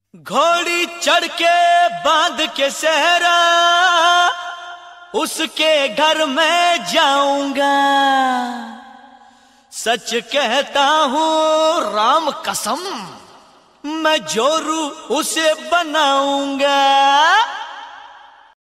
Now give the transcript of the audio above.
घोड़ी चढ़ के बांध के सहरा उसके घर में जाऊंगा। सच कहता हूँ राम कसम, मैं जोरू उसे बनाऊंगा।